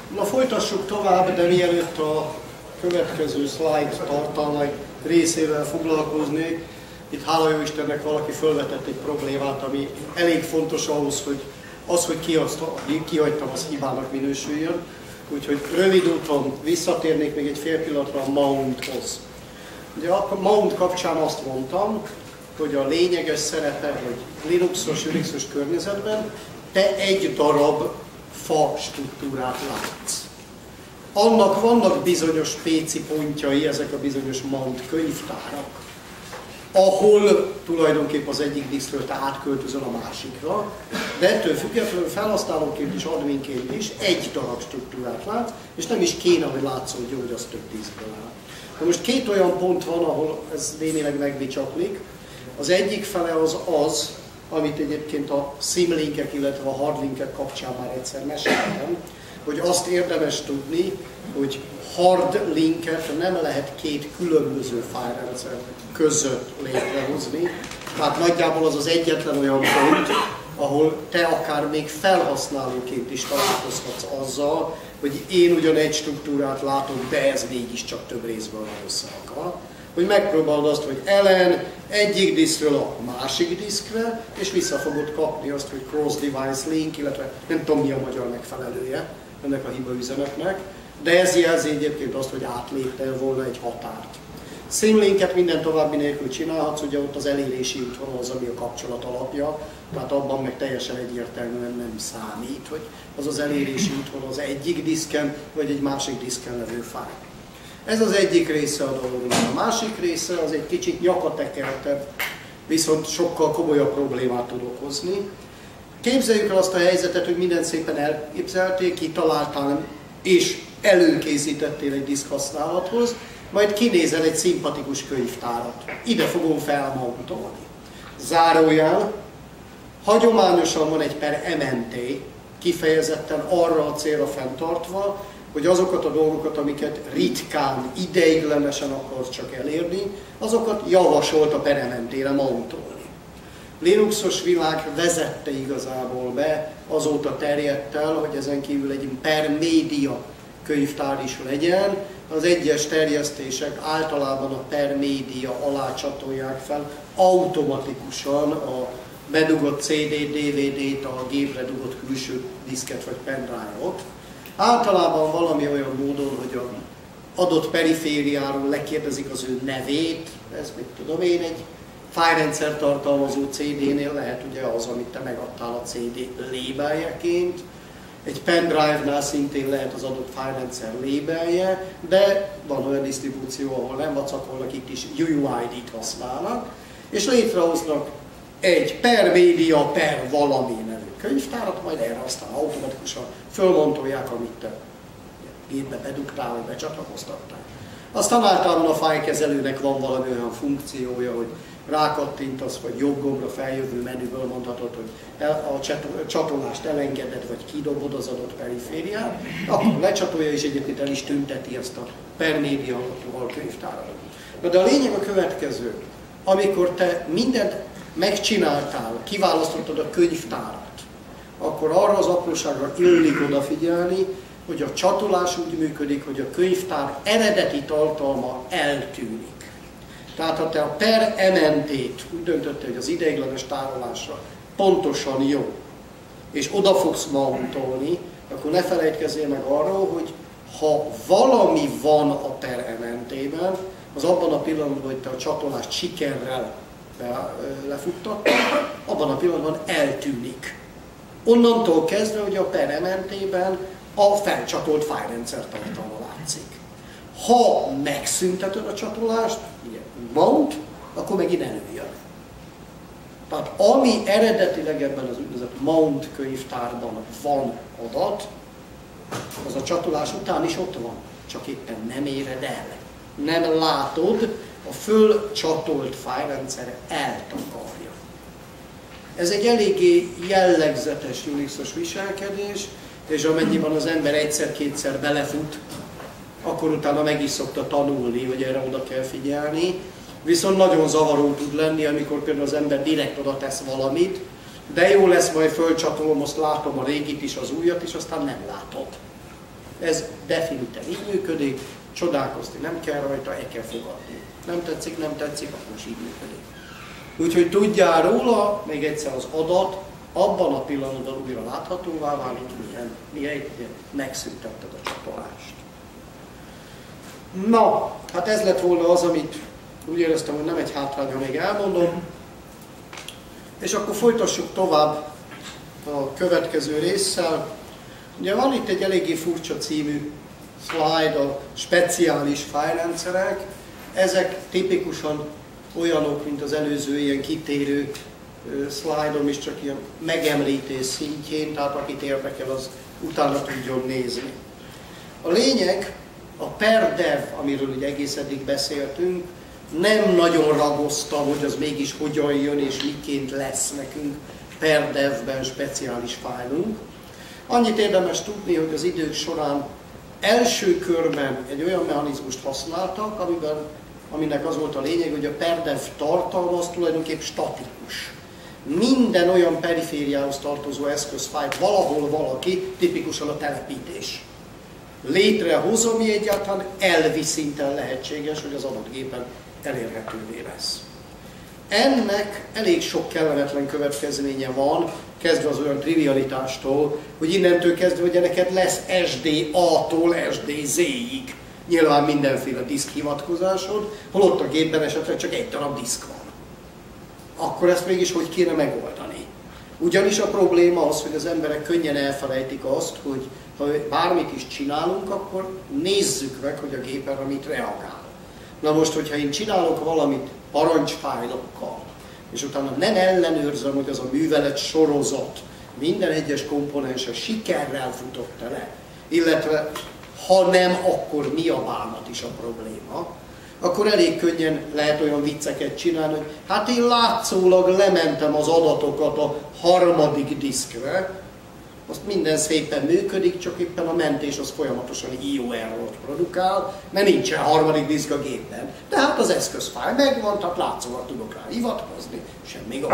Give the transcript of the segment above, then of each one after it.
Na folytassuk tovább, de mielőtt a következő slide tartalmai részével foglalkoznék, itt hála jó Istennek valaki felvetett egy problémát, ami elég fontos ahhoz, hogy kihagytam, az hibának minősüljön. Úgyhogy rövid úton visszatérnék még egy fél pillanatra a Mounthoz. Ugye a Mount kapcsán azt mondtam, hogy a lényeges szerepe, hogy Linuxos, Unixos környezetben te egy darab fa struktúrát látsz. Annak vannak bizonyos PC pontjai, ezek a bizonyos Mount könyvtárak, ahol tulajdonképpen az egyik diszkről te átköltözöl a másikra, de ettől függetlenül felhasználóként is, adminként is egy darab struktúrát látsz, és nem is kéne, hogy látszódjon, hogy az több diszkből áll. Na most két olyan pont van, ahol ez némileg megbicsaklik. Az egyik fele az, amit egyébként a simlinkek, illetve a hardlinkek kapcsán már egyszer meséltem, hogy azt érdemes tudni, hogy hard linket nem lehet két különböző fájlrendszer között létrehozni. Tehát nagyjából az az egyetlen olyan pont, ahol te akár még felhasználóként is találkozhatsz azzal, hogy én ugyan egy struktúrát látok, de ez mégiscsak több részből van összeakad. Hogy megpróbáld azt, hogy ellen egyik diszkről a másik diszkre, és vissza fogod kapni azt, hogy cross-device link, illetve nem tudom mi a magyar megfelelője ennek a hibaüzenetnek, de ez jelzi egyébként azt, hogy átléptél volna egy határt. Simlinket minden további nélkül csinálhatsz, ugye ott az elérési útvonal az, ami a kapcsolat alapja, tehát abban meg teljesen egyértelműen nem számít, hogy az az elérési útvonal az egyik diszken, vagy egy másik diszken levő fájl. Ez az egyik része a dolognak. A másik része az egy kicsit nyakatekertebb, viszont sokkal komolyabb problémát tud okozni. Képzeljük el azt a helyzetet, hogy mindent szépen elképzeltél, kitaláltál és előkészítettél egy diszk használathoz, majd kinézel egy szimpatikus könyvtárat. Ide fogom felmountolni. Zárójel, hagyományosan van egy per MNT, kifejezetten arra a célra fenntartva, hogy azokat a dolgokat, amiket ritkán, ideiglenesen akarsz csak elérni, azokat javasolt a per MNT-re mountolni. Linuxos világ vezette igazából be, azóta terjedt el, hogy ezen kívül egy per media könyvtár is legyen. Az egyes terjesztések általában a per media alá csatolják fel automatikusan a bedugott CD, DVD-t, a gépre dugott külső diszket vagy pendrive-ot. Általában valami olyan módon, hogy az adott perifériáról lekérdezik az ő nevét, ez mit tudom én, egy fájlrendszer tartalmazó CD-nél lehet ugye az, amit te megadtál a CD labeljeként, egy pendrive-nál szintén lehet az adott fájlrendszer labelje, de van olyan disztribúció, ahol nem vacakolnak, itt is UUID-t használnak, és létrehoznak egy per média per valami nevű könyvtárat, majd erre aztán automatikusan fölmontolják, amit te gépbe bedugtál, vagy becsatlakoztattál. Aztán általában a fájlkezelőnek van valami olyan funkciója, hogy rákattintasz, vagy jobb gombra feljövő menüből mondhatod, hogy a csatolást elengeded, vagy kidobod az adott perifériát, akkor lecsatolja, és egyébként el is tünteti ezt a per média könyvtárat. De a lényeg a következő, amikor te mindent megcsináltál, kiválasztottad a könyvtárat, akkor arra az apróságra illik odafigyelni, hogy a csatolás úgy működik, hogy a könyvtár eredeti tartalma eltűnik. Tehát ha te a per MNT-t úgy döntöttél, hogy az ideiglenes tárolásra pontosan jó, és oda fogsz mountolni, akkor ne felejtkezzél meg arról, hogy ha valami van a per MNT-ben, az abban a pillanatban, hogy te a csatolást sikerrel lefuttattad, abban a pillanatban eltűnik. Onnantól kezdve, hogy a per MNT-ben a felcsatolt fájlrendszer tartalma látszik. Ha megszünteted a csatolást, ugye mount, akkor megint előjön. Tehát ami eredetileg ebben az úgynevezett mount könyvtárban van adat, az a csatolás után is ott van, csak éppen nem éred el. Nem látod, a fölcsatolt fájlrendszer eltakarja. Ez egy eléggé jellegzetes Unixos viselkedés, és amennyiben az ember egyszer-kétszer belefut, akkor utána meg is szokta tanulni, hogy erre oda kell figyelni. Viszont nagyon zavaró tud lenni, amikor például az ember direkt oda tesz valamit, de jó lesz, majd fölcsatolom, azt látom a régit is, az újat is, aztán nem látod. Ez definitíven így működik, csodálkozni nem kell rajta, el kell fogadni. Nem tetszik, akkor is így működik. Úgyhogy tudjál róla, még egyszer az adat, abban a pillanatban újra láthatóvá válik, milyen megszüntetted a csatolást. Na, hát ez lett volna az, amit úgy éreztem, hogy nem egy hátrány, ha még elmondom. És akkor folytassuk tovább a következő résszel. Ugye van itt egy eléggé furcsa című slide, a speciális fájlrendszerek. Ezek tipikusan olyanok, mint az előző ilyen kitérő szlájdom is, csak ilyen megemlítés szintjén, tehát akit érdekel, az utána tudjon nézni. A lényeg, a per dev, amiről ugye egész eddig beszéltünk, nem nagyon ragoztam, hogy az mégis hogyan jön és miként lesz nekünk per devben speciális fájlunk. Annyit érdemes tudni, hogy az idők során első körben egy olyan mechanizmust használtak, aminek az volt a lényeg, hogy a per dev tartalma az tulajdonképpen statikus. Minden olyan perifériához tartozó eszközfájlt valahol valaki, tipikusan a telepítés, létrehoz, ami egyáltalán elvi szinten lehetséges, hogy az adott gépen elérhetővé lesz. Ennek elég sok kellemetlen következménye van, kezdve az olyan trivialitástól, hogy innentől kezdve ugye neked lesz SDA-tól SDZ-ig nyilván mindenféle diszk hivatkozásod, holott a gépben esetleg csak egy darab diszk van. Akkor ezt mégis hogy kéne megoldani? Ugyanis a probléma az, hogy az emberek könnyen elfelejtik azt, hogy ha bármit is csinálunk, akkor nézzük meg, hogy a gép erre mit reagál. Na most, hogyha én csinálok valamit parancsfájlokkal, és utána nem ellenőrzöm, hogy az a művelet sorozat minden egyes komponense sikerrel futott le, illetve ha nem, akkor mi a bánat is a probléma, akkor elég könnyen lehet olyan vicceket csinálni, hogy hát én látszólag lementem az adatokat a harmadik diszkre, azt minden szépen működik, csak éppen a mentés az folyamatosan IO errort produkál, mert nincsen harmadik diszk a gépben. Tehát az eszközfájl megvan, tehát látszólag tudok rá hivatkozni, semmi gond.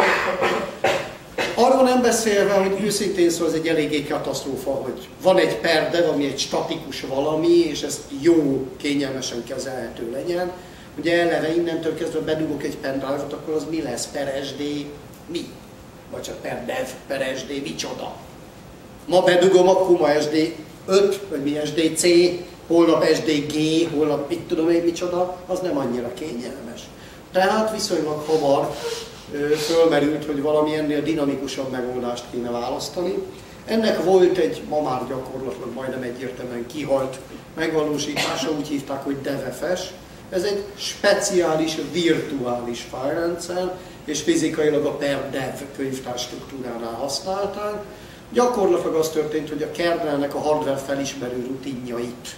Arról nem beszélve, hogy őszintén szóval ez egy eléggé katasztrófa, hogy van egy per dev, ami egy statikus valami, és ez jó, kényelmesen kezelhető legyen. Ugye eleve innentől kezdve bedugok egy pendrive-ot, akkor az mi lesz? Per SD mi? Vagy csak per dev, per SD micsoda? Ma bedugom, akkor ma SD5, vagy mi SDC, holnap SDG, holnap mit tudom én micsoda, az nem annyira kényelmes. Tehát viszonylag hamar fölmerült, hogy valami ennél dinamikusabb megoldást kéne választani. Ennek volt egy ma már gyakorlatilag majdnem egyértelműen kihalt megvalósítása, úgy hívták, hogy DevFS. Ez egy speciális virtuális fájlrendszer, és fizikailag a per dev könyvtár struktúránál használták. Gyakorlatilag az történt, hogy a kernelnek a hardware felismerő rutinjait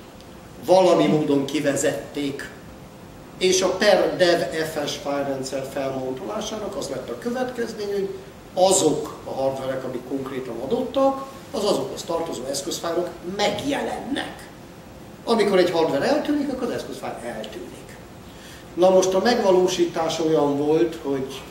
valami módon kivezették, és a per dev FS fájlrendszer felmontolásának az lett a következmény, hogy azok a hardverek, amik konkrétan adottak, az azokhoz tartozó eszközfájlok megjelennek. Amikor egy hardware eltűnik, akkor az eszközfájl eltűnik. Na most a megvalósítás olyan volt, hogy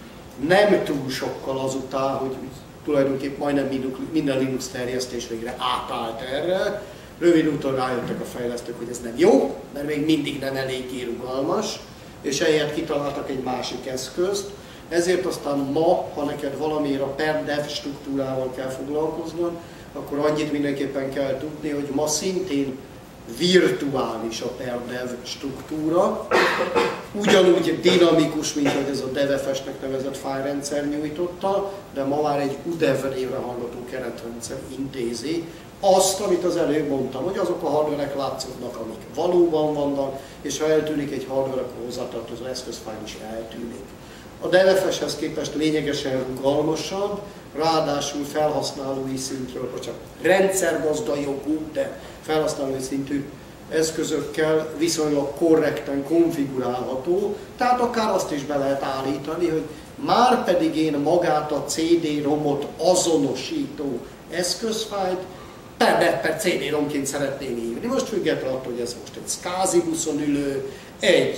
nem túl sokkal azután, hogy tulajdonképpen majdnem minden Linux terjesztés végre átállt erre, rövid úton rájöttek a fejlesztők, hogy ez nem jó, mert még mindig nem eléggé rugalmas, és ehelyett kitaláltak egy másik eszközt. Ezért aztán ma, ha neked valamiért a per dev struktúrával kell foglalkoznod, akkor annyit mindenképpen kell tudni, hogy ma szintén virtuális a per dev struktúra, ugyanúgy dinamikus, mint hogy ez a DevFS-nek nevezett fájlrendszer nyújtotta, de ma már egy UDEV névre hallgató keretrendszer intézi azt, amit az előbb mondtam, hogy azok a hardverek látszódnak, amik valóban vannak, és ha eltűnik egy hardver, akkor hozzátartozó eszközfájl is eltűnik. A DevFS-hez képest lényegesen rugalmasabb, ráadásul felhasználói szintről, vagy csak rendszergazda jogú, de felhasználói szintű eszközökkel viszonylag korrekten konfigurálható, tehát akár azt is be lehet állítani, hogy már pedig én magát a CD-ROM-ot azonosító eszközfájlt per CD-ROM-ként szeretném írni. Most függetlenül attól, hogy ez most egy SCSI buszon ülő, egy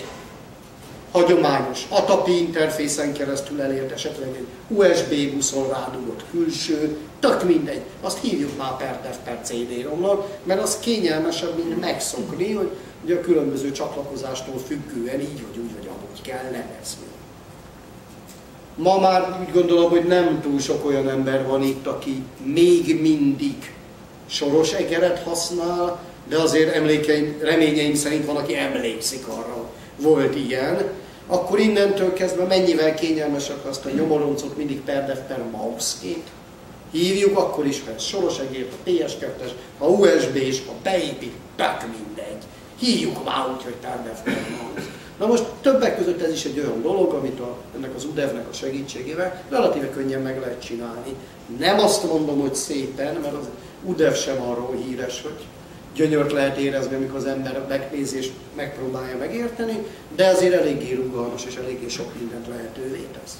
hagyományos ATAPI interfészen keresztül elért, esetleg egy USB buszon rádugott külső, tök mindegy, azt hívjuk már per dev per CD-romnak, mert az kényelmesebb, mint megszokni, hogy a különböző csatlakozástól függően így vagy úgy vagy amúgy kell nevezni. Ma már úgy gondolom, hogy nem túl sok olyan ember van itt, aki még mindig soros egeret használ, de azért reményeim szerint van, aki emlékszik arra, volt ilyen. Akkor innentől kezdve mennyivel kényelmesebb, azt a nyomoroncot mindig per dev per mouse-ként hívjuk, akkor is, ha ez soros egér, a PS2-es, a USB-s, a beépít, tök mindegy. Hívjuk már úgy, hogy per dev per mouse. Na most többek között ez is egy olyan dolog, amit ennek az UDEV-nek a segítségével relatíve könnyen meg lehet csinálni. Nem azt mondom, hogy szépen, mert az UDEV sem arról híres, hogy gyönyört lehet érezni, amikor az ember megnézi és megpróbálja megérteni, de azért eléggé rugalmas és eléggé sok mindent lehetővé tesz.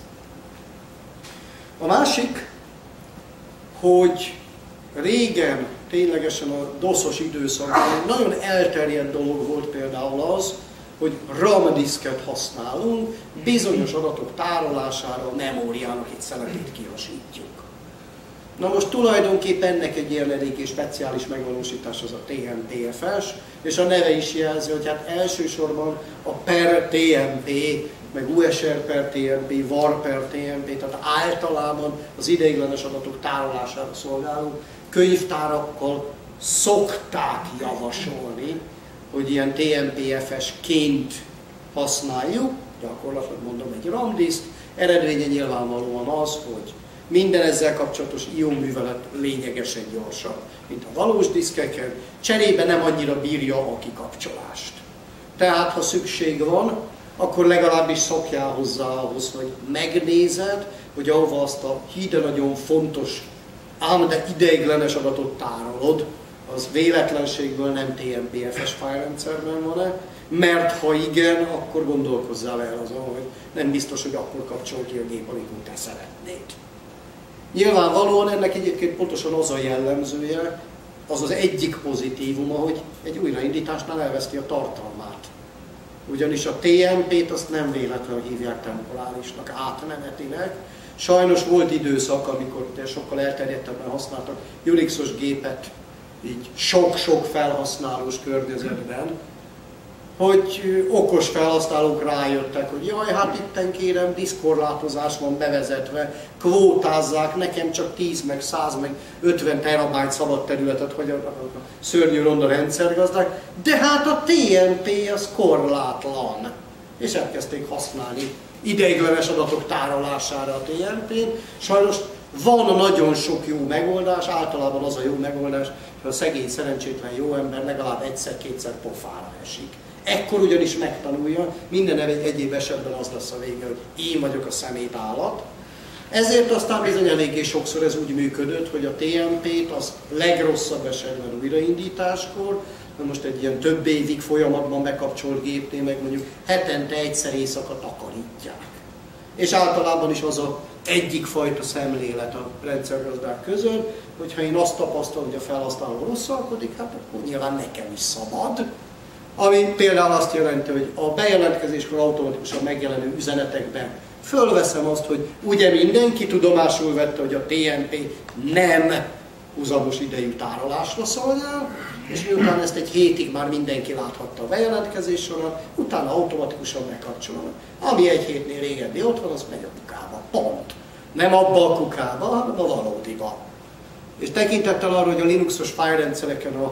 A másik, hogy régen, ténylegesen a DOS-os időszakban nagyon elterjedt dolog volt például az, hogy RAM diszket használunk, bizonyos adatok tárolására a memóriának egy szeletét kihasítjuk. Na most tulajdonképpen ennek egy ilyen eléggé speciális megvalósítás az a TMPFS, és a neve is jelzi, hogy hát elsősorban a per TMP, meg USR per TMP, VAR per TMP, tehát általában az ideiglenes adatok tárolására szolgáló könyvtárakkal szokták javasolni, hogy ilyen TMPFS-ként használjuk, gyakorlatilag mondom egy RAM diszk, eredménye nyilvánvalóan az, hogy minden ezzel kapcsolatos ionművelet lényegesen gyorsabb, mint a valós diszkeken, cserébe nem annyira bírja a kikapcsolást. Tehát, ha szükség van, akkor legalábbis szokjál hozzá ahhoz, hogy megnézed, hogy ahova azt a híde nagyon fontos, ám de ideiglenes adatot tárolod, az véletlenségből nem TMPFS fájlrendszerben van-e, mert ha igen, akkor gondolkozzál el azon, hogy nem biztos, hogy akkor kapcsol ki a gép, amikor te szeretnéd. Nyilvánvalóan ennek egyébként pontosan az a jellemzője, az az egyik pozitívuma, hogy egy újraindításnál elveszti a tartalmát. Ugyanis a TMP-t azt nem véletlenül hívják temporálisnak, átmenetinek. Sajnos volt időszak, amikor sokkal elterjedtebben használtak Unixos gépet, így sok-sok felhasználós környezetben, hogy okos felhasználók rájöttek, hogy jaj, hát itten kérem, diszkorlátozás van bevezetve, kvótázzák, nekem csak 10, meg 100, meg 50 terabájt szabad területet, hogy a szörnyű ronda rendszergazdák, de hát a TMP az korlátlan. És elkezdték használni ideiglenes adatok tárolására a TMP-n. Sajnos van nagyon sok jó megoldás, általában az a jó megoldás, hogy a szegény, szerencsétlen jó ember legalább egyszer-kétszer pofára esik. Ekkor ugyanis megtanulja, minden egyéb esetben az lesz a vége, hogy én vagyok a szemét állat. Ezért aztán bizony eléggé sokszor ez úgy működött, hogy a TMP-t az legrosszabb esetben újraindításkor, most egy ilyen több évig folyamatban bekapcsolt gépnél meg mondjuk hetente egyszer éjszaka takarítják. És általában is az a egyik fajta szemlélet a rendszergazdák között, hogyha én azt tapasztalom, hogy a felhasználó rosszalkodik, hát akkor nyilván nekem is szabad. Ami például azt jelenti, hogy a bejelentkezéskor automatikusan megjelenő üzenetekben fölveszem azt, hogy ugye mindenki tudomásul vette, hogy a TMP nem húzamos idejű tárolásra szolgál, és miután ezt egy hétig már mindenki láthatta a bejelentkezés során, utána automatikusan bekapcsolom. Ami egy hétnél régebbi ott van, az megy a kukába. Pont. Nem abba a kukába, hanem a valódiba. És tekintettel arra, hogy a Linuxos fájlrendszereken a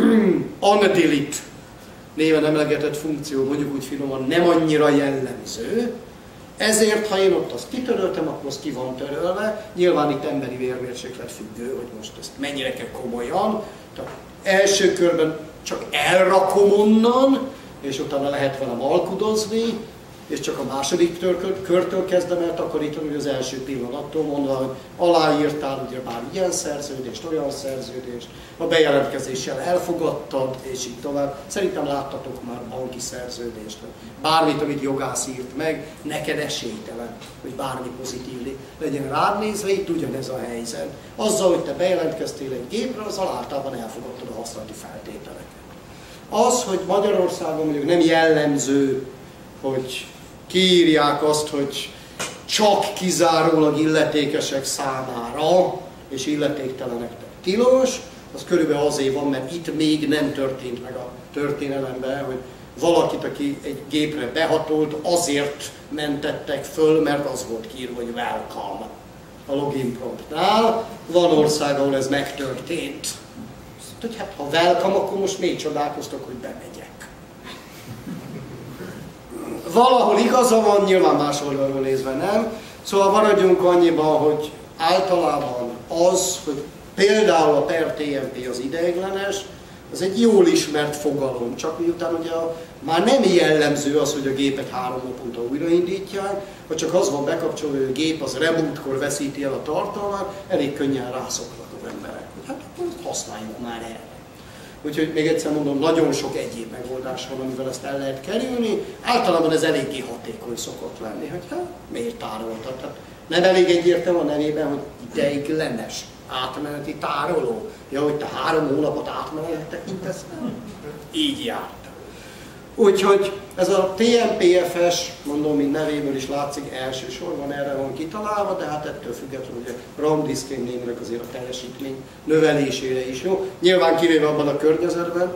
undelete néven emlegetett funkció, mondjuk úgy finoman, nem annyira jellemző, ezért, ha én ott azt kitöröltem, akkor az ki van törölve. Nyilván itt emberi vérmérséklet függő, hogy most ezt mennyire kell komolyan. Tehát első körben csak elrakom onnan, és utána lehet velem alkudozni, és csak a második körtől kezdem el takarítani, hogy az első pillanattól mondva, hogy aláírtál ugye már ilyen szerződést, olyan szerződést, a bejelentkezéssel elfogadtad, és így tovább. Szerintem láttatok már banki szerződést, bármit, amit jogász írt meg, neked esélytelen, hogy bármi pozitív legyen rád nézve, itt ugyanez a helyzet. Azzal, hogy te bejelentkeztél egy gépre, azzal általában elfogadtad a használati feltételeket. Az, hogy Magyarországon mondjuk nem jellemző, hogy kiírják azt, hogy csak kizárólag illetékesek számára, és illetékteleneknek tilos, az körülbelül azért van, mert itt még nem történt meg a történelemben, hogy valakit, aki egy gépre behatolt, azért mentettek föl, mert az volt kiírva, hogy welcome a login promptnál. Van ország, ahol ez megtörtént. Hogy hát ha welcome, akkor most miért csodálkoztok, hogy bemegyek? Valahol igaza van, nyilván más oldalról nézve nem. Szóval maradjunk annyiban, hogy általában az, hogy például a per TMP az ideiglenes, az egy jól ismert fogalom, csak miután ugye már nem jellemző az, hogy a gépet 3 naponta újraindítják, ha csak az van bekapcsolva, hogy a gép az rebootkor veszíti el a tartalmát, elég könnyen rászoknak az emberek. Hát akkor ezt használjuk már erre. Úgyhogy még egyszer mondom, nagyon sok egyéb megoldás van, amivel ezt el lehet kerülni. Általában ez eléggé hatékony szokott lenni, hogy hát miért tároltat? Hát nem elég egyértelmű a nevében, hogy ideiglenes átmeneti tároló. Ja, hogy te 3 hónapot átmenetet tekintesz? Így jártam. Úgyhogy ez a TMPFS, mondom, mint nevéből is látszik, elsősorban erre van kitalálva, de hát ettől függetlenül ugye RAM diszkén némileg azért a teljesítmény növelésére is jó. Nyilván kivéve abban a környezetben,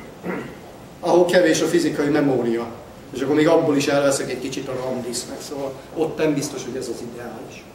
ahol kevés a fizikai memória. És akkor még abból is elveszek egy kicsit a RAM diszknek, szóval ott nem biztos, hogy ez az ideális.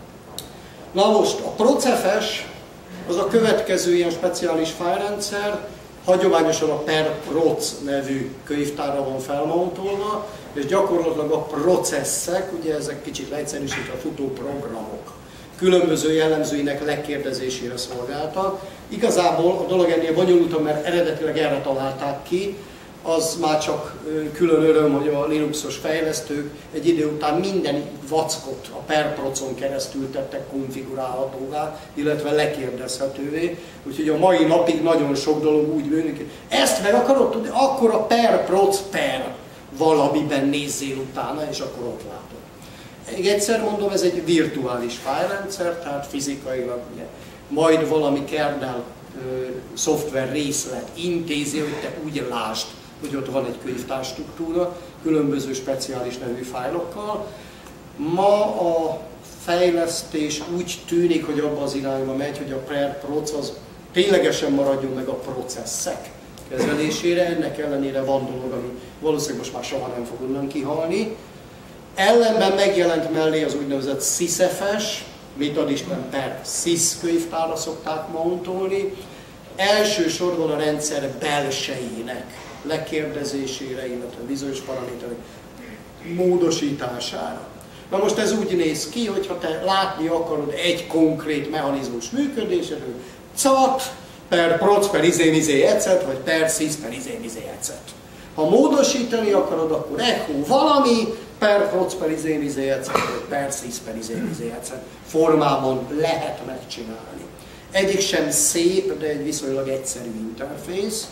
Na most a PROCFS az a következő ilyen speciális fájlrendszer, hagyományosan a per-proc nevű könyvtárra van felmontolva, és gyakorlatilag a processzek, ugye ezek kicsit leegyszerűsítve futó programok, különböző jellemzőinek lekérdezésére szolgáltak. Igazából a dolog ennél bonyolultabb, mert eredetileg erre találták ki, az már csak külön öröm, hogy a Linuxos fejlesztők egy idő után minden vackot a per-procon keresztül tettek konfigurálhatóvá, illetve lekérdezhetővé. Úgyhogy a mai napig nagyon sok dolog úgy működik, hogy ezt meg akarod tudni, akkor a per-proc per valamiben nézzél utána, és akkor ott látod. Még egyszer mondom, ez egy virtuális fájlrendszer, tehát fizikailag ugye, majd valami kernel szoftver részlet intézi, hogy te úgy lásd, hogy ott van egy könyvtár struktúra, különböző speciális nevű fájlokkal. Ma a fejlesztés úgy tűnik, hogy abba az irányba megy, hogy a per-proc az ténylegesen maradjon meg a processzek kezelésére, ennek ellenére van dolog, ami valószínűleg most már soha nem fog onnan kihalni. Ellenben megjelent mellé az úgynevezett SysFS, mit ad Isten per sys könyvtárra szokták mountolni, elsősorban a rendszer belsejének lekérdezésére, illetve bizonyos paraméterek módosítására. Na most ez úgy néz ki, hogy ha te látni akarod egy konkrét mechanizmus működéséről, cat per proc per izé ecet, vagy per sys per izé ecet. Ha módosítani akarod, akkor echo valami, per proc per izé ecet, vagy per sys per izé ecet formában lehet megcsinálni. Egyik sem szép, de egy viszonylag egyszerű interfész.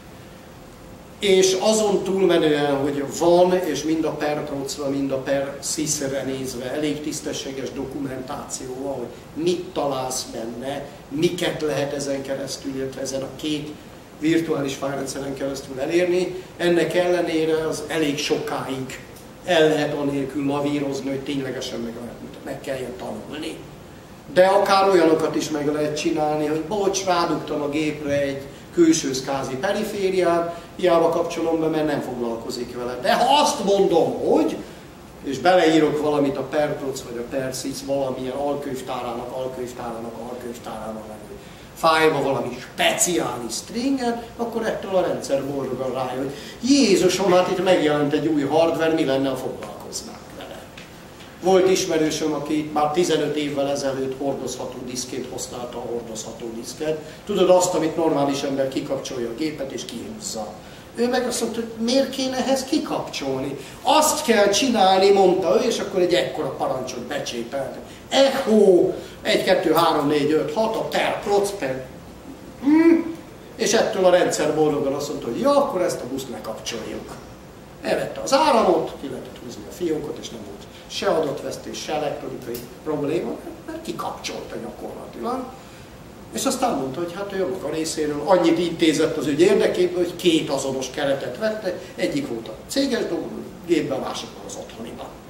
És azon túlmenően, hogy van, és mind a per procra, mind a per sysre nézve elég tisztességes dokumentáció van, hogy mit találsz benne, miket lehet ezen keresztül, illetve ezen a két virtuális fájlrendszeren keresztül elérni. Ennek ellenére az elég sokáig el lehet anélkül lavírozni, hogy ténylegesen meg kelljen tanulni. De akár olyanokat is meg lehet csinálni, hogy bocs, rádugtam a gépre egy külső SCSI perifériát, hiába kapcsolom be, mert nem foglalkozik vele. De ha azt mondom, hogy, és beleírok valamit a per-proc vagy a per-sys valamilyen alkönyvtárának levő fájlba valami speciális stringet, akkor ettől a rendszer boldogan rájön, hogy Jézusom, hát itt megjelent egy új hardware, mi lenne, ha foglalkoznánk vele. Volt ismerősöm, aki már 15 évvel ezelőtt hordozható diszként használta a hordozható diszket. Tudod azt, amit normális ember kikapcsolja a gépet és kihúzza. Ő meg azt mondta, hogy miért kéne ehhez kikapcsolni? Azt kell csinálni, mondta ő, és akkor egy ekkora parancsot becsépelt. Echo 1, 2, 3, 4, 5, 6, a per, proc, per. És ettől a rendszer boldogan azt mondta, hogy ja, akkor ezt a buszt lekapcsoljuk. Elvette az áramot, ki lehetett húzni a fiókot, és nem volt se adatvesztés, se elektronikai probléma, mert kikapcsolta gyakorlatilag. És aztán mondta, hogy hát ő a maga részéről annyit intézett az ügy érdekében, hogy 2 azonos keretet vette, egyik volt a céges gépben, a másik az otthoniban.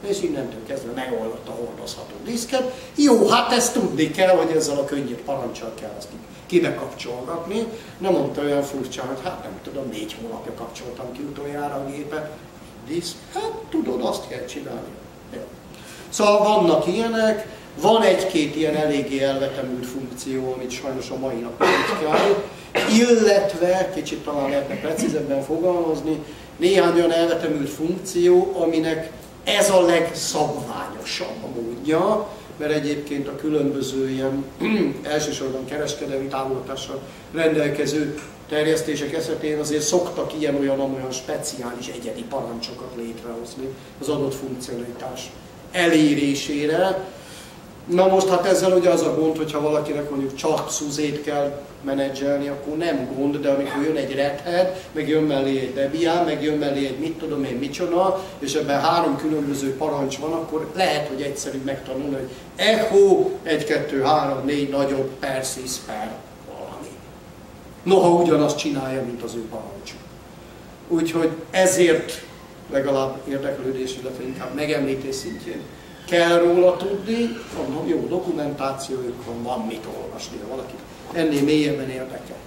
és innentől kezdve megoldott a hordozható diszket. Jó, hát ezt tudni kell, hogy ezzel a könnyed parancsal kell ezt kibekapcsolgatni. Nem mondta olyan furcsán, hogy hát nem tudom, 4 hónapja kapcsoltam ki utoljára a gépet. Diszk, hát tudod, azt kell csinálni. Ja. Szóval vannak ilyenek, van egy-két ilyen eléggé elvetemült funkció, amit sajnos a mai napon így kell, illetve, kicsit talán lehetne precízebben fogalmazni, néhány olyan elvetemült funkció, aminek ez a legszabványosabb a módja, mert egyébként a különböző ilyen elsősorban kereskedelmi támogatással rendelkező terjesztések esetén azért szoktak ilyen-olyan speciális egyedi parancsokat létrehozni az adott funkcionalitás elérésére. Na most hát ezzel ugye az a gond, hogyha valakinek mondjuk csak SUSE-t kell menedzselni, akkor nem gond, de amikor jön egy Red Hat, meg jön mellé egy Debian, meg jön mellé egy mit tudom én micsoda, és ebben 3 különböző parancs van, akkor lehet, hogy egyszerűbb megtanulni, hogy echo 1, 2, 3, 4 nagyobb per sys per valami. Noha ugyanazt csinálja, mint az ő parancsuk. Úgyhogy ezért legalább érdeklődés, illetve inkább megemlítés szintjén kell róla tudni, van jó dokumentációjuk, van mit olvasni, ha valaki ennél mélyebben érdekel.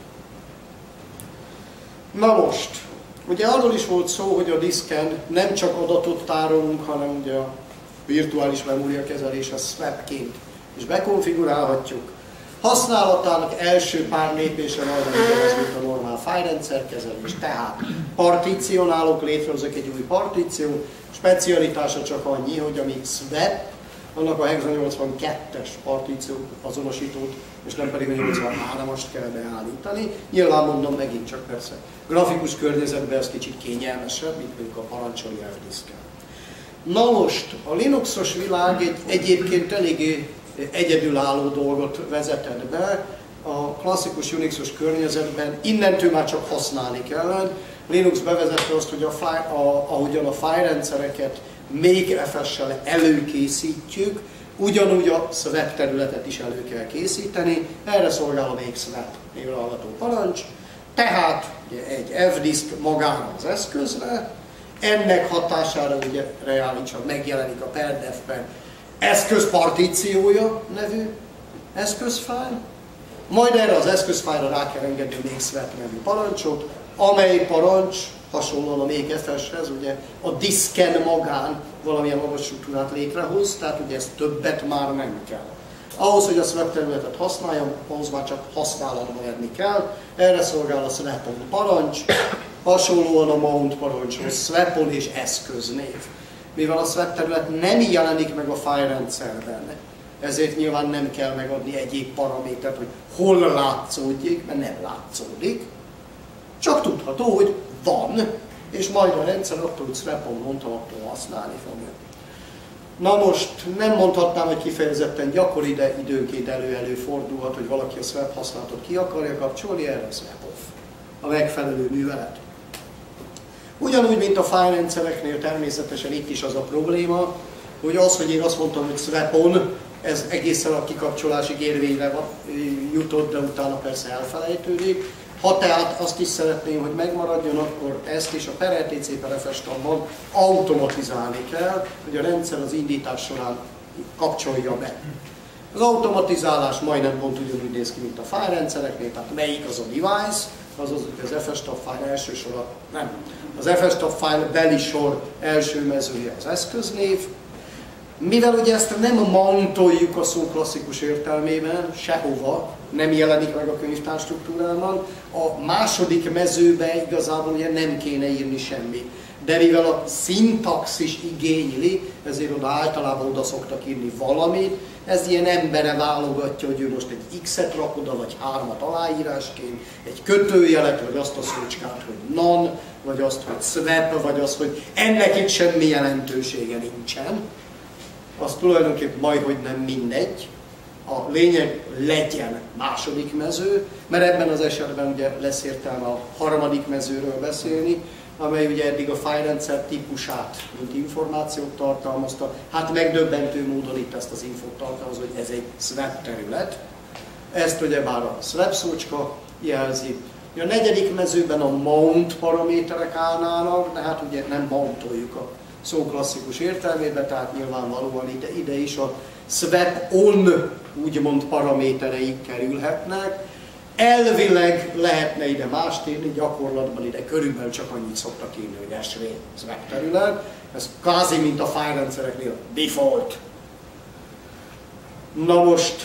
Na most, ugye arról is volt szó, hogy a diszken nem csak adatot tárolunk, hanem ugye a virtuális memória kezelése swapként is bekonfigurálhatjuk. Használatának első pár lépése majdnem ugyanaz, mint a normál fájlrendszerkezelés, tehát partícionálok, létrehozok egy új partíció, specialitása csak annyi, hogy ami swap, annak a Hexa82-es partíció azonosítót, és nem pedig a 83-ast kell beállítani. Nyilván mondom megint csak persze, grafikus környezetben ez kicsit kényelmesebb, mint mondjuk a parancsoli F-diszken. Na most, a Linuxos világ egyébként eléggé egyedülálló dolgot vezetett be, a klasszikus Unixos környezetben innentől már csak használni kellene. Linux bevezette azt, hogy ahogyan a fájlrendszereket még FS-sel előkészítjük, ugyanúgy a swap területet is elő kell készíteni, erre szolgál a make swap névre hallgató parancs, tehát ugye egy F-disk magára az eszközre, ennek hatására ugye reálisan megjelenik a per-dev per eszközpartíciója nevű eszközfájl, majd erre az eszközfájlra rá kell engedni a make swap nevű parancsot, amely parancs hasonlóan a make FS-hez ugye a diszken magán valamilyen adatstruktúrát létrehoz, tehát ugye ezt többet már nem kell. Ahhoz, hogy a swap területet használjam, ahhoz már csak használatba venni kell, erre szolgál a swapon parancs, hasonlóan a mount parancshoz swapon és eszköznév. Mivel a swap terület nem jelenik meg a fájlrendszerben, ezért nyilván nem kell megadni egyéb paramétert, hogy hol látszódjék, mert nem látszódik. Csak tudható, hogy van, és majd a rendszer attól, hogy swapon mondtam, attól használni fogja. Na most nem mondhatnám, hogy kifejezetten gyakori, de időnként előfordulhat, hogy valaki a swap használatot ki akarja kapcsolni, erre a swap off, a megfelelő művelet. Ugyanúgy, mint a fájlrendszereknél természetesen itt is az a probléma, hogy az, hogy én azt mondtam, hogy swap-on, ez egészen a kikapcsolásig érvényre jutott, de utána persze elfelejtődik. Ha tehát azt is szeretném, hogy megmaradjon, akkor ezt is a per RTC per FS tabban automatizálni kell, hogy a rendszer az indítás során kapcsolja be. Az automatizálás majdnem pont ugyanúgy néz ki, mint a fájlrendszereknél, tehát melyik az a device, azaz az FS-tab file első sora, nem. Az FS-tab file beli sor első mezője az eszköznév. Mivel ugye ezt nem mountoljuk a szó klasszikus értelmében, sehova, nem jelenik meg a könyvtár struktúrában, a második mezőbe igazából ugye nem kéne írni semmi. De mivel a szintaxis igényli, ezért oda általában oda szoktak írni valamit, ez ilyen embere válogatja, hogy ő most egy X-et rak oda, vagy 3-at aláírásként, egy kötőjelet, vagy azt a szócskát, hogy non, vagy azt, hogy swap, vagy azt, hogy ennek itt semmi jelentősége nincsen. Az tulajdonképpen majdhogy nem mindegy. A lényeg legyen második mező, mert ebben az esetben ugye lesz értelme a harmadik mezőről beszélni, amely ugye eddig a fájlrendszer típusát, mint információt tartalmazta. Hát megdöbbentő módon itt ezt az infót tartalmaz, hogy ez egy swap terület. Ezt ugye bár a swap szócska jelzi. A negyedik mezőben a mount paraméterek állnának, de hát ugye nem mountoljuk a szó klasszikus értelmében, tehát nyilvánvalóan ide is a swap-on úgymond paramétereik kerülhetnek. Elvileg lehetne ide mást írni, gyakorlatban ide körülbelül csak annyit szoktak írni, hogy SV swap terület. Ez kvázi mint a fájlrendszereknél default. Na most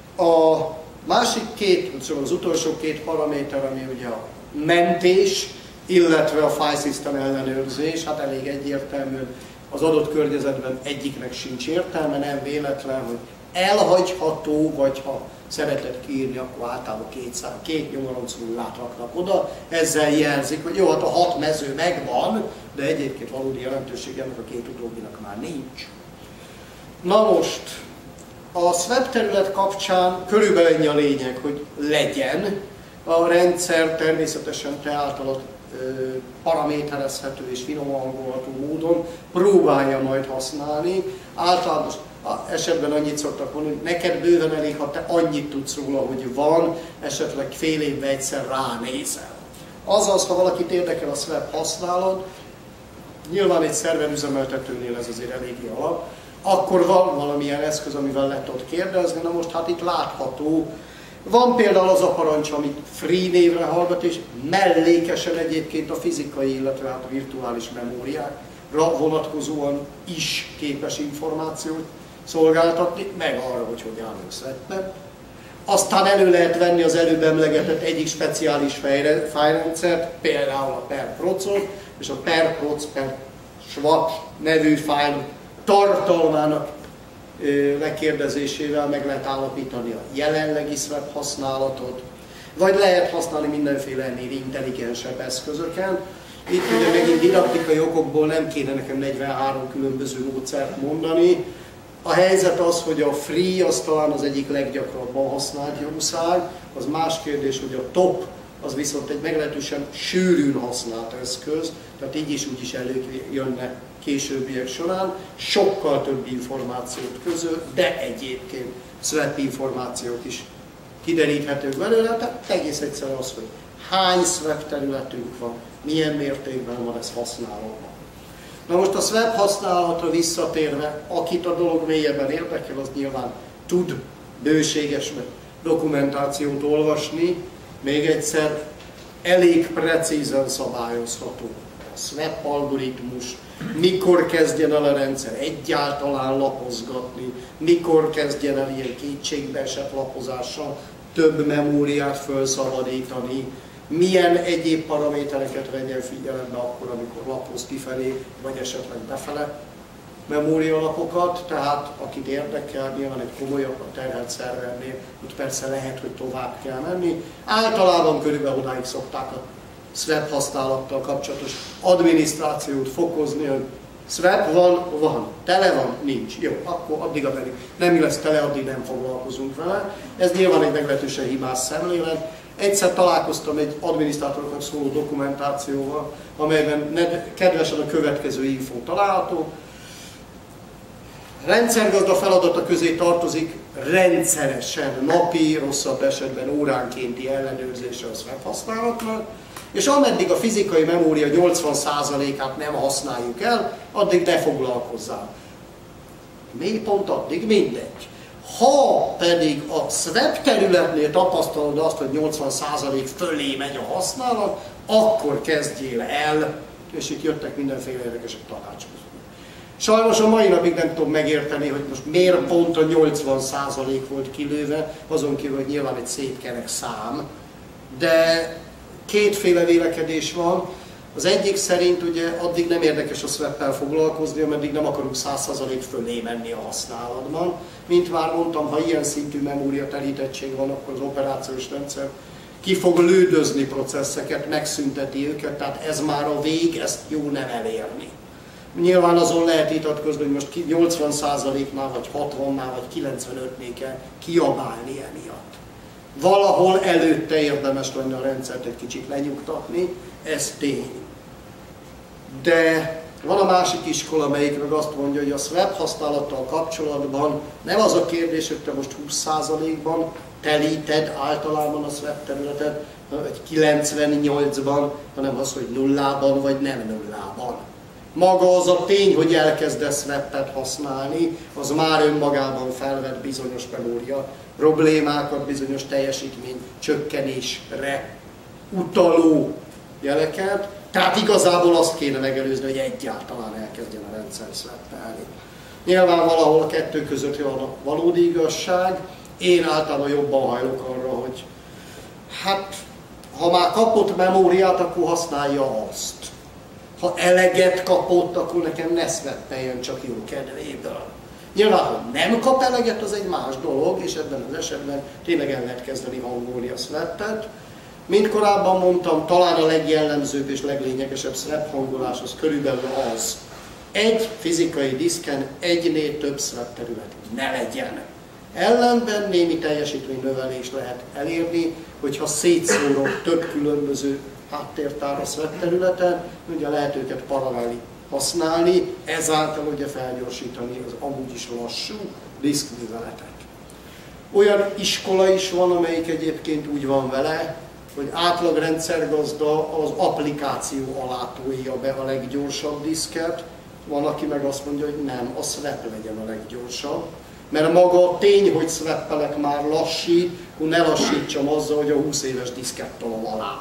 a másik két, szóval az utolsó két paraméter, ami ugye a mentés, illetve a file system ellenőrzés, hát elég egyértelmű, az adott környezetben egyiknek sincs értelme, nem véletlen, hogy elhagyható, vagy ha szeretett kiírni, akkor általában két nyomoront nullát raknak oda, ezzel jelzik, hogy jó, hát a 6 mező megvan, de egyébként valódi jelentőség ennek a két utóbbinak már nincs. Na most, a swap terület kapcsán körülbelül ennyi a lényeg, hogy legyen. A rendszer természetesen te általad paraméterezhető és finoman hangolható módon próbálja majd használni. Általános esetben annyit szoktak mondani, hogy neked bőven elég, ha te annyit tudsz róla, hogy van, esetleg fél évben egyszer ránézel. Azaz, ha valakit érdekel a swap használat, nyilván egy szerverüzemeltetőnél ez azért eléggé alap, akkor van valamilyen eszköz, amivel le tudod kérdezni. Na most hát itt látható, van például az a parancs, amit free névre hallgat, és mellékesen egyébként a fizikai, illetve hát a virtuális memóriákra vonatkozóan is képes információt szolgáltatni, meg arra, hogy hogy állunk szedben. Aztán elő lehet venni az előbb emlegetett egyik speciális fájlrendszert, például a per-procot, és a per-proc per swap nevű fájl tartalmának lekérdezésével meg lehet állapítani a jelenlegi swap használatot, vagy lehet használni mindenféle ennél intelligensebb eszközöken. Itt ugye megint didaktikai okokból nem kéne nekem 43 különböző módszert mondani. A helyzet az, hogy a free az talán az egyik leggyakrabban használt jószág, az más kérdés, hogy a top az viszont egy meglehetősen sűrűn használt eszköz, tehát így is úgy is előjönne későbbiek során, sokkal több információt közöl, de egyébként swap információk is kideríthetők belőle, tehát egész egyszerűen az, hogy hány swap területünk van, milyen mértékben van ez használva. Na most a swap használatra visszatérve, akit a dolog mélyebben érdekel, az nyilván tud bőséges dokumentációt olvasni, még egyszer elég precízen szabályozható a swap algoritmus, mikor kezdjen el a rendszer egyáltalán lapozgatni, mikor kezdjen el ilyen kétségbeesett lapozással több memóriát felszabadítani, milyen egyéb paramétereket vegyen figyelembe akkor, amikor lapoz kifelé, vagy esetleg befele memórialapokat, tehát akit érdekel, nyilván egy komolyabb a terhelt szervernél, ott persze lehet, hogy tovább kell menni. Általában körülbelül odáig szokták a swap használattal kapcsolatos adminisztrációt fokozni, hogy swap van, tele van, nincs. Jó, akkor addig ameddig nem lesz tele, addig nem foglalkozunk vele. Ez nyilván egy meglehetősen hibás szemlélet. Egyszer találkoztam egy adminisztrátoroknak szóló dokumentációval, amelyben kedvesen a következő infó található. Rendszergazda feladata közé tartozik rendszeresen, napi, rosszabb esetben óránkénti ellenőrzése a swap használatnak, és ameddig a fizikai memória 80%-át nem használjuk el, addig ne foglalkozzál. Mi pont addig? Mindegy. Ha pedig a swap területnél tapasztalod azt, hogy 80% fölé megy a használat, akkor kezdjél el, és itt jöttek mindenféle érdekesek tanácsok. Sajnos a mai napig nem tudom megérteni, hogy most miért pont a 80% volt kilőve, azon kívül, hogy nyilván egy szép kerek szám, de kétféle vélekedés van. Az egyik szerint ugye addig nem érdekes a swap-pel foglalkozni, ameddig nem akarunk 100% fölé menni a használatban. Mint már mondtam, ha ilyen szintű memóriatelítettség van, akkor az operációs rendszer ki fog lődözni processzeket, megszünteti őket, tehát ez már a vég, ezt jó nem elérni. Nyilván azon lehet vitatkozni, hogy most 80%-nál, vagy 60-nál, vagy 95-nél kell kiabálni emiatt. Valahol előtte érdemes lenne a rendszert egy kicsit lenyugtatni, ez tény. De van a másik iskola, amelyik meg azt mondja, hogy a swap használattal kapcsolatban nem az a kérdés, hogy te most 20%-ban telíted általában a swap területet, vagy 98-ban, hanem az, hogy nullában vagy nem nullában. Maga az a tény, hogy elkezdesz webet használni, az már önmagában felvet bizonyos memória problémákat, bizonyos teljesítmény csökkenésre utaló jeleket. Tehát igazából azt kéne megelőzni, hogy egyáltalán elkezdjen a rendszer szweppelni. Nyilván valahol a kettő között van a valódi igazság. Én általában jobban hajlok arra, hogy hát ha már kapott memóriát, akkor használja azt. Ha eleget kapott, akkor nekem ne szweppeljen csak jó kedvéből. Nyilván, ha nem kap eleget, az egy más dolog, és ebben az esetben tényleg el lehet kezdeni hangolni a sweppet. Mint korábban mondtam, talán a legjellemzőbb és leglényegesebb swap hangolás az körülbelül az. Egy fizikai diszken egynél több swap terület ne legyen. Ellenben némi teljesítménynövelést lehet elérni, hogyha szétszórok több különböző háttértár a swap területen, ugye lehet őket paralelni használni, ezáltal ugye felgyorsítani az amúgy is lassú diszkműveletet. Olyan iskola is van, amelyik egyébként úgy van vele, hogy átlag rendszergazda az applikáció alá tolja be a leggyorsabb diszket, van, aki meg azt mondja, hogy nem, a swap legyen a leggyorsabb. Mert maga a tény, hogy sweppelek már lassít, akkor ne lassítsam azzal, hogy a 20 éves diszket tolom alá.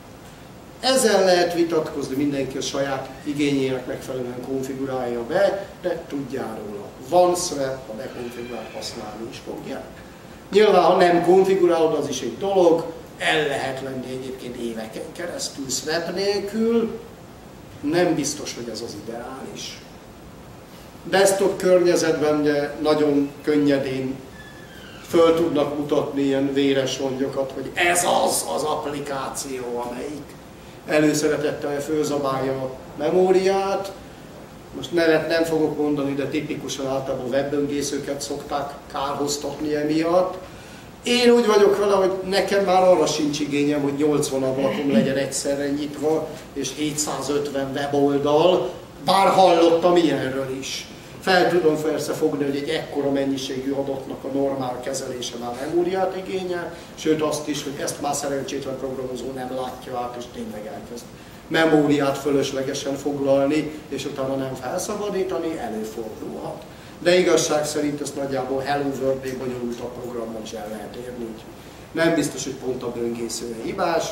Ezzel lehet vitatkozni, mindenki a saját igényének megfelelően konfigurálja be, de tudjál róla. Van swap, ha bekonfigurált, használni is fogják. Nyilván, ha nem konfigurálod, az is egy dolog, el lehet lenni egyébként éveken keresztül swap nélkül, nem biztos, hogy ez az ideális. Desktop környezetben ugye nagyon könnyedén föl tudnak mutatni ilyen véres rongyokat, hogy ez az applikáció, amelyik előszeretettel fölzabálja a memóriát. Most nevet nem fogok mondani, de tipikusan általában webböngészőket szokták kárhoztatni emiatt. Én úgy vagyok vele, hogy nekem már arra sincs igényem, hogy 80 ablakom legyen egyszerre nyitva, és 750 weboldal, bár hallottam ilyenről is. Fel tudom persze fogni, hogy egy ekkora mennyiségű adatnak a normál kezelése már memóriát igényel, sőt azt is, hogy ezt már szerencsétlen programozó nem látja át, és tényleg elkezd memóriát fölöslegesen foglalni, és utána nem felszabadítani, előfordulhat. De igazság szerint ezt nagyjából Hello World-nél bonyolultabb programban is el lehet érni, úgy nem biztos, hogy pont a böngészője hibás.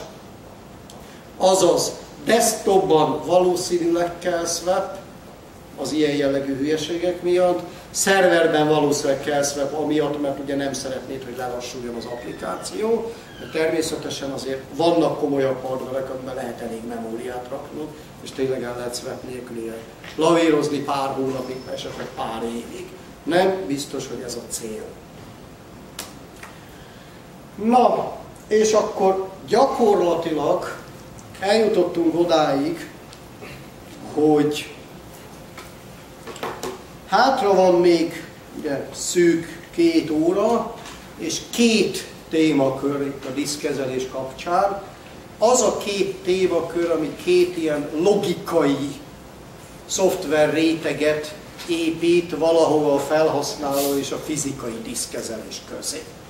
Azaz, desktopban valószínűleg kell swap, az ilyen jellegű hülyeségek miatt, szerverben valószínűleg kell swap amiatt, mert ugye nem szeretnéd, hogy lelassuljon az applikáció, de természetesen azért vannak komolyabb hardverek, amiben lehet elég memóriát rakni, és tényleg el lehet swap nélkül lavírozni pár hónapig, esetleg pár évig. Nem biztos, hogy ez a cél. Na, és akkor gyakorlatilag eljutottunk odáig, hogy hátra van még ugye, szűk 2 óra, és 2 témakör itt a diszkezelés kapcsán. Az a 2 témakör, ami 2 ilyen logikai szoftver réteget épít valahova a felhasználó és a fizikai diszkezelés közé.